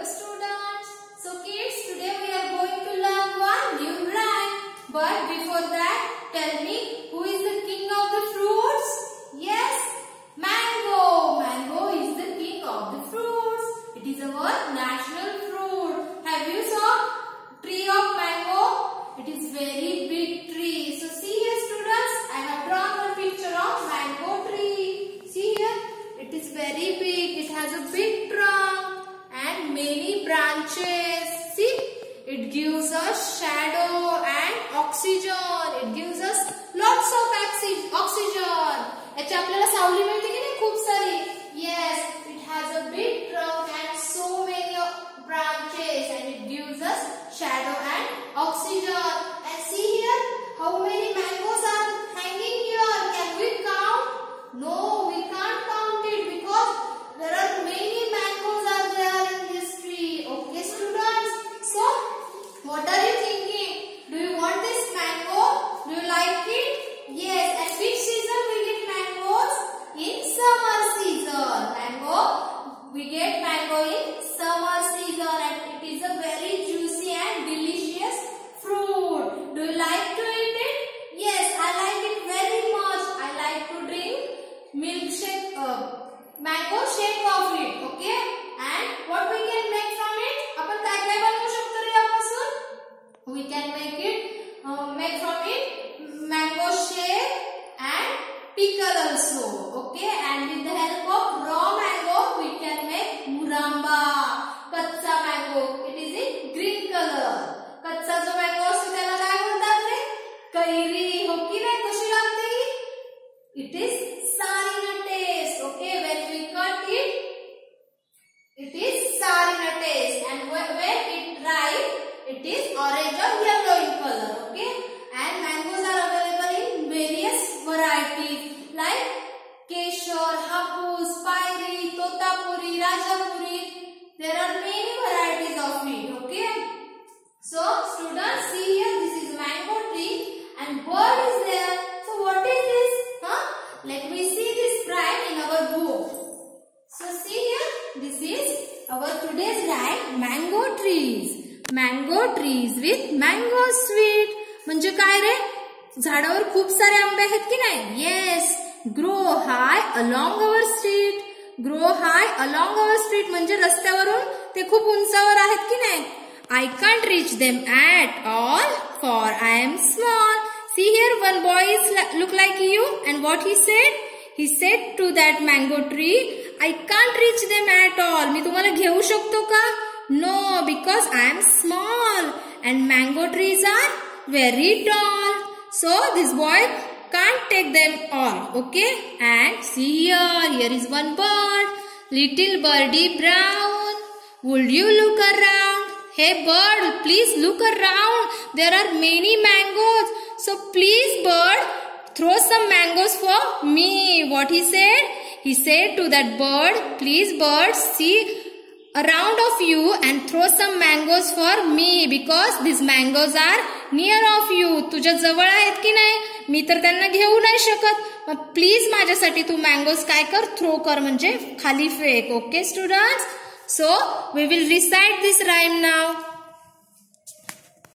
students. So kids, today we are going to learn one new rhyme. But before that, tell me, who is the king of the fruits? Yes, mango. Mango is the king of the fruits. It is our national fruit. Have you saw tree of mango? It is very big tree. So see here students, I have drawn one picture of mango tree. See here, it is very big. It has a big trunk and many branches. See, it gives us shadow and oxygen. It gives us lots of oxygen. याची आपल्याला सावली मिळते की नाही खूप सारी. Yes, it has a big trunk and so many branches and it gives us shadow and oxygen. And see here, how many mangoes are hanging here? Can we count? No, we can't count it because there are many mangoes are there in this tree. Okay, students. So, what are you thinking? Do you want this mango? Do you like it? Yes. At which season we get mangoes? In summer season. We get mango in summer season and it is a very juicy and delicious fruit. Do you like to eat it? Yes, I like it very much. I like to drink milkshake, mango shake of it. Okay? And what we can make from it? आपण काय काय बनवू शकतो रे यापासून? We can make from it mango shake and pickle also. Okay? And with the help of raw mango, we can make muramba. कच्चा mango. It is in green color. कच्चा जो mango असतो त्याला काय म्हणतात रे? कैरी. हो की नाही? कशी लागते? It is sour in a taste. Okay? When we cut it, it is sour in a taste. And when it ripe, it is orange or yellow in color. Okay? And mangoes are available in various varieties like Keshar, Hapus, Pairi, Totapuri, Rajapuri. There are many varieties of it. Okay? So, students, see here, this is mango tree and bird is there. So, what is this? Let me see this rhyme in our book. So, see here, this is our today's rhyme, mango trees. Mango trees with mango sweet. म्हणजे काय रे? झाडावर खूप सारे आंबे आहेत की नाही? Yes. Grow high along our street. Grow high along our street म्हणजे रस्त्यावरून ते खूप उंचावर आहेत की नाही? I can't reach them at all for I am small. See here, one boy is look like you and what he said? He said to that mango tree, I can't reach them at all. मी तुम्हाला घेऊ शकतो का? No, because I am small and mango trees are very tall. So this boy can't take them all. Okay? And see here is one bird. Little birdie brown. Would you look around? Hey bird, please look around. There are many mangoes. So please bird, throw some mangoes for me. What he said? He said to that bird, please bird, see around of you and throw some mangoes for me because these mangoes are near of you. तुझ्या जवळ आहेत की नाही? मी तर त्यांना घेऊ नाही शकत. मग प्लीज माझ्यासाठी तू मँगोज काय कर? थ्रो कर म्हणजे खाली फेक. Okay students? So we will recite this rhyme now.